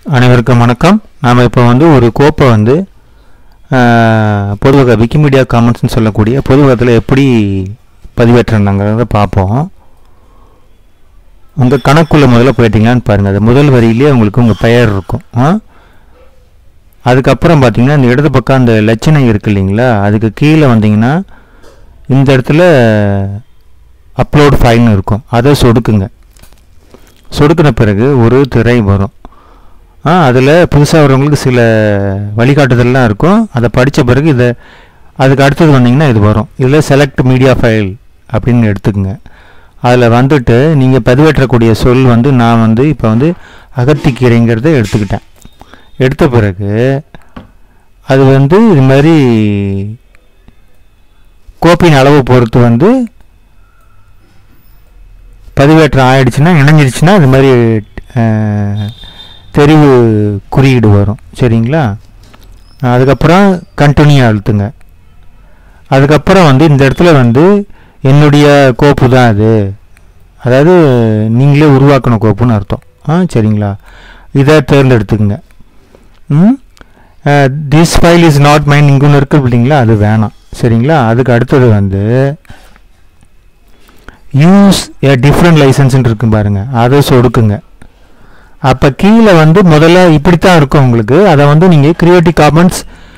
அனைவருக்கும் வணக்கம். நாம் இப்போ ஒரு கோப்பை பொதுவாக விக்கிமீடியா காமன்ஸ்னு சொல்லக்கூடிய பொதுவகத்தில் எப்படி பதிவேற்றணுங்கிறத பார்ப்போம். உங்கள் கணக்குள்ள முதல்ல போயிட்டீங்களான்னு பாருங்கள். அது முதல் வரியிலே உங்களுக்கு உங்கள் பெயர் இருக்கும். அதுக்கப்புறம் பார்த்தீங்கன்னா இந்த இடது பக்கம் அந்த லட்சணை இருக்குது இல்லைங்களா, அதுக்கு கீழே வந்தீங்கன்னா இந்த இடத்துல அப்லோட் ஃபைல்னு இருக்கும். அதை சொடுக்குங்க. சொடுக்கின பிறகு ஒரு திரை வரும். அதில் புதுசாக வரவங்களுக்கு சில வழிகாட்டுதல்லாம் இருக்கும். அதை படித்த பிறகு அதுக்கு அடுத்தது வந்தீங்கன்னா இது வரும். இதில் செலக்ட் மீடியா ஃபைல் அப்படின்னு எடுத்துக்கோங்க. அதில் வந்துட்டு நீங்கள் பதிவேற்றக்கூடிய சொல் நான் இப்போ அகத்திக்கீரைங்கிறத எடுத்துக்கிட்டேன். எடுத்த பிறகு அது இது மாதிரி கோப்பின் அளவு பொறுத்து பதிவேற்றம் ஆயிடுச்சுன்னா இணைஞ்சிருச்சுன்னா இது மாதிரி தெரிவு குறியீடு வரும். சரிங்களா? அதுக்கப்புறம் கண்டினியூ அழுத்துங்க. அதுக்கப்புறம் இந்த இடத்துல என்னுடைய கோப்பு தான் அது, அதாவது நீங்களே உருவாக்கின கோப்புன்னு அர்த்தம். சரிங்களா? இதை தேர்ந்தெடுத்துக்குங்க. This file is not mine இங்கே இருக்கு இல்லைங்களா, அது வேணாம். சரிங்களா? அதுக்கு அடுத்தது யூஸ் ஏ டிஃப்ரெண்ட் லைசன்ஸ்ன்னு இருக்கு பாருங்கள், அதை சொடுக்குங்க. அப்போ கீழே முதல்ல இப்படித்தான் இருக்கும் உங்களுக்கு. அதை நீங்கள் கிரியேட்டிவ் காமன்ஸ்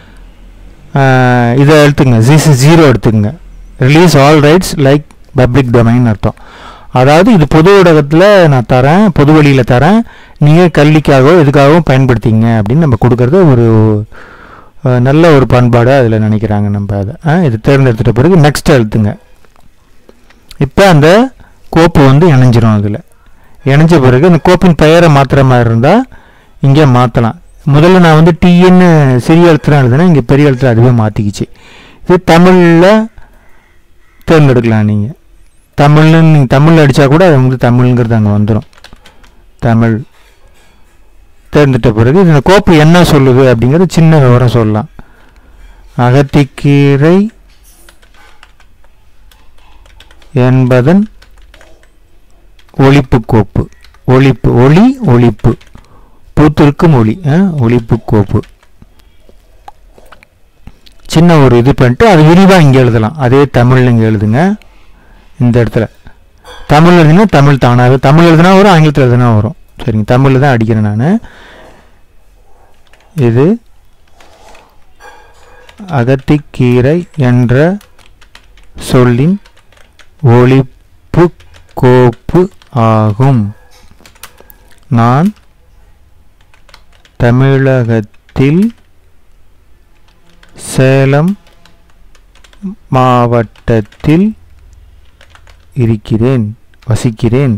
இதை எடுத்துங்க, CC0 எடுத்துங்க. Release all rights like public domain அர்த்தம். அதாவது இது பொது ஊடகத்தில் நான் தரேன், பொது வழியில் தரேன், நீங்கள் கல்விக்காகவோ எதுக்காகவும் பயன்படுத்திங்க அப்படின்னு நம்ம கொடுக்கறது ஒரு நல்ல ஒரு பண்பாடு அதில் நினைக்கிறாங்க நம்ம. அதை இது தேர்ந்தெடுத்துட்ட பிறகு நெக்ஸ்ட் அழுத்துங்க. இப்போ அந்த கோப்பு இணைஞ்சிரும். அதில் இணைஞ்ச பிறகு அந்த கோப்பின் பெயரை மாற்றுற மாதிரி இருந்தால் இங்கே மாற்றலாம். முதல்ல நான் டின்னு சிறிய எழுத்துல எழுதுனா இங்கே பெரிய எழுத்துல அதுவே மாற்றிக்கிச்சு. இது தமிழில் தேர்ந்தெடுக்கலாம். நீங்கள் நீங்கள் தமிழ் அடித்தா கூட அது தமிழ்ங்கிறது அங்கே வந்துடும். தமிழ் தேர்ந்தெடுத்த பிறகு இந்த கோப்பு என்ன சொல்லுது அப்படிங்கிறது சின்ன விவரம் சொல்லலாம். அகத்திக்கீரை என்பதன் ஒளிப்பு கோப்பு, ஒளிப்பு பூத்திருக்கும் ஒளிப்பு கோப்பு. சின்ன ஒரு இது பண்ணிட்டு அது விரிவாக இங்கே எழுதலாம். அதே தமிழ் இங்கே எழுதுங்க. இந்த இடத்துல தமிழ் எழுதுனா தமிழ் தானாக, தமிழ் எழுதுனா வரும், ஆங்கிலத்தில் எழுதுனா வரும். சரிங்க, தமிழில் தான் அடிக்கிறேன் நான். இது அகத்திக்கீரை என்ற சொல்லின் ஒளிப்பு கோப்பு ஆகும். நான் தமிழகத்தில் சேலம் மாவட்டத்தில் வசிக்கிறேன்.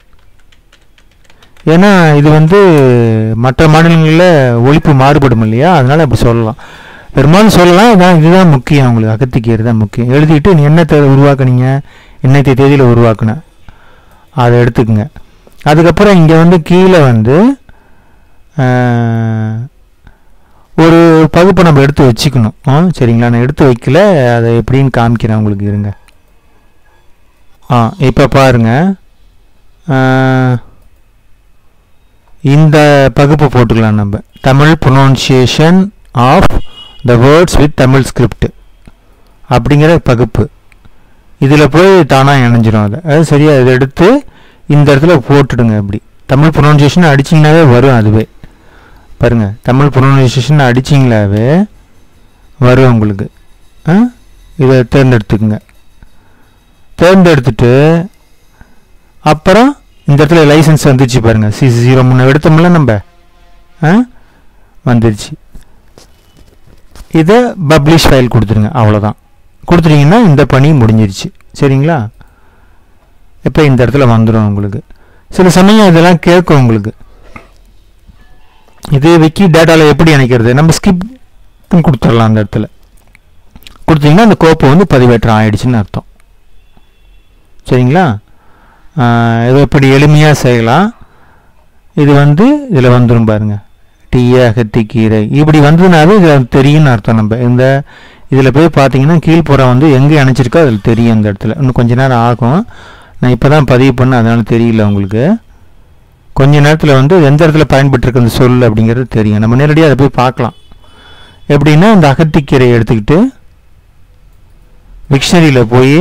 ஏன்னா இது மற்ற மாநிலங்களில் ஒழிப்பு மாறுபடும் இல்லையா, அதனால் அப்படி சொல்லலாம். பெரும்பாலும் சொல்லலாம். இதுதான் முக்கியம். உங்களுக்கு அகத்திக்கீரை தான் முக்கியம். எழுதிட்டு நீ என்ன உருவாக்குனீங்க, இன்னைக்கு தேதியில் உருவாக்குன அதை எடுத்துக்கங்க. அதுக்கப்புறம் இங்கே கீழே ஒரு பகுப்பை நம்ம எடுத்து வச்சுக்கணும். சரிங்களா? நான் எடுத்து வைக்கல, அதை எப்படின்னு காமிக்கிறேன் உங்களுக்கு, இருங்க. இப்போ பாருங்கள், இந்த பகுப்பு போட்டுக்கலாம் நம்ம. Tamil pronunciation of the words with Tamil script அப்படிங்கிற பகுப்பு. இதில் போய் தானாக இணைஞ்சிரும். அது சரியாக இதை எடுத்து இந்த இடத்துல போட்டுடுங்க. இப்படி தமிழ் ப்ரொனவுன்சியேஷன் அடிச்சிங்கனாவே வரும். அதுவே பாருங்கள், தமிழ் ப்ரொனவுன்சியேஷன் அடிச்சிங்களாவே வரும் உங்களுக்கு. இதை தேர்ந்தெடுத்துக்குங்க. தேர்ந்தெடுத்துட்டு அப்புறம் இந்த இடத்துல லைசன்ஸ் வந்துருச்சு பாருங்கள். CC0 முன்ன எடுத்தோம்ல நம்ம, வந்துருச்சு. இதை பப்ளிஷ் ஃபைல் கொடுத்துருங்க. அவ்வளோதான். கொடுத்துட்டிங்கன்னா இந்த பணி முடிஞ்சிருச்சு. சரிங்களா? இப்போ இந்த இடத்துல வந்துடும் உங்களுக்கு. சில சமயம் இதெல்லாம் கேட்கும் உங்களுக்கு. இது விக்கி டேட்டாவில் எப்படி இணைக்கிறது, நம்ம ஸ்கிப் கொடுத்துடலாம். அந்த இடத்துல கொடுத்தீங்கன்னா அந்த கோப்பு பதிவேற்றம் ஆயிடுச்சுன்னு அர்த்தம். சரிங்களா? இதை எப்படி எளிமையாக செய்யலாம். இது இதில் வந்துடும் பாருங்கள், அகத்திக்கீரை இப்படி வந்ததுனாவே இதில் தெரியும்னு அர்த்தம். நம்ம இந்த இதில் போய் பார்த்தீங்கன்னா கீழ்ப்புறம் எங்கே இணைச்சிருக்கோ அதில் தெரியும். இந்த இடத்துல இன்னும் கொஞ்ச நேரம் ஆகும். நான் இப்போ தான் பதிவு பண்ண, அதனால தெரியல உங்களுக்கு. கொஞ்ச நேரத்தில் வந்து எந்த இடத்துல பயன்பட்டுருக்கு அந்த சொல் அப்படிங்கிறது தெரியும். நம்ம நேரடியாக அதை போய் பார்க்கலாம். எப்படின்னா இந்த அகத்திக்கீரை எடுத்துக்கிட்டு டிக்ஷனரியில் போய்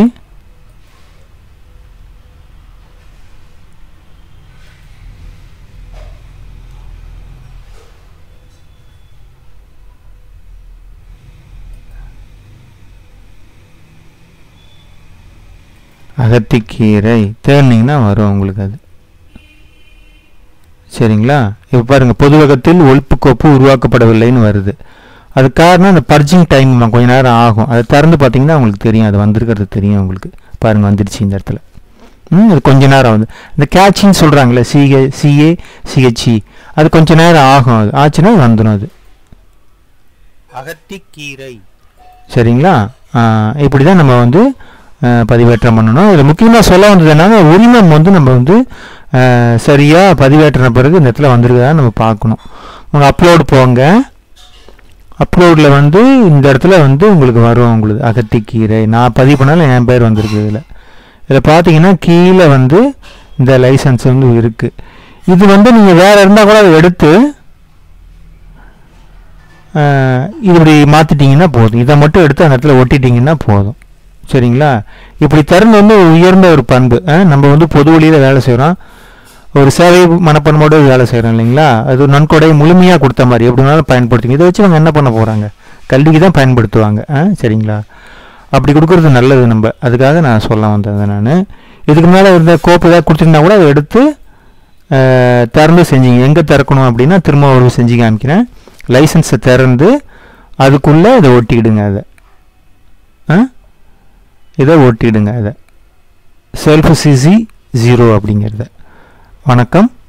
அகத்திக்கீரை தேர்னிங்கன்னா வரும் உங்களுக்கு அது. சரிங்களா? இப்போ பாருங்கள், பொதுவகத்தில் ஒலிப்புக்கோப்பு உருவாக்கப்படவில்லைன்னு வருது. அது காரணம் அந்த பர்ஜிங் டைம் கொஞ்சம் நேரம் ஆகும். அதை திறந்து பார்த்தீங்கன்னா உங்களுக்கு தெரியும், அது வந்திருக்கிறது தெரியும் உங்களுக்கு. பாருங்கள், வந்துடுச்சு இந்த இடத்துல. அது கொஞ்ச நேரம் ஆகுது. இந்த கேட்சின்னு சொல்கிறாங்களே, CACHE, அது கொஞ்சம் நேரம் ஆகும். அது ஆச்சுன்னா வந்துடும் அது. அகத்திக்கீரை. சரிங்களா? இப்படி தான் நம்ம வந்து பதிவேற்றம் பண்ணணும். இதில் முக்கியமாக சொல்ல வந்தது என்னன்னா, உரிமம் வந்து நம்ம வந்து சரியாக பதிவேற்றின பிறகு இந்த இடத்துல வந்துருக்குதான்னு நம்ம பார்க்கணும். உங்கள் அப்லோடு போங்க. அப்லோடில் வந்து இந்த இடத்துல வந்து உங்களுக்கு வரும், உங்களுக்கு அகத்திக்கீரை. நான் பதிவு பண்ணாலும் என் பேர் வந்திருக்கு. இதில் பார்த்தீங்கன்னா கீழே வந்து இந்த லைசன்ஸ் வந்து இருக்குது. இது வந்து நீங்கள் வேறு இருந்தால் கூட அதை எடுத்து இப்படி மாற்றிட்டிங்கன்னா போதும். இதை மட்டும் எடுத்து அந்த இடத்துல ஒட்டிட்டிங்கன்னா போதும். சரிங்களா? இப்படி திறந்து வந்து உயர்ந்த ஒரு பண்பு. நம்ம வந்து பொது வழியில் வேலை செய்கிறோம், ஒரு சேவை மனப்பன்மோடு வேலை செய்கிறோம் இல்லைங்களா? அது நன்கொடை முழுமையாக கொடுத்த மாதிரி எப்படி வேணாலும் பயன்படுத்திங்க. இதை வச்சு அவங்க என்ன பண்ண போகிறாங்க? கல்விக்கு தான் பயன்படுத்துவாங்க. சரிங்களா? அப்படி கொடுக்குறது நல்லது. நம்ம அதுக்காக நான் சொல்ல வந்தது. நான் இதுக்கு மேலே இருந்த கோப்பு ஏதாவது கொடுத்துருந்தா கூட அதை எடுத்து திறந்து செஞ்சீங்க. எங்கே திறக்கணும் அப்படின்னா திரும்ப ஒரு செஞ்சு காமிக்கிறேன். லைசன்ஸை திறந்து அதுக்குள்ளே இதை ஒட்டிக்கிடுங்க. இதை ஒட்டிடுங்க. இதை செல்ஃப் CC0 அப்படிங்கிறத. வணக்கம்.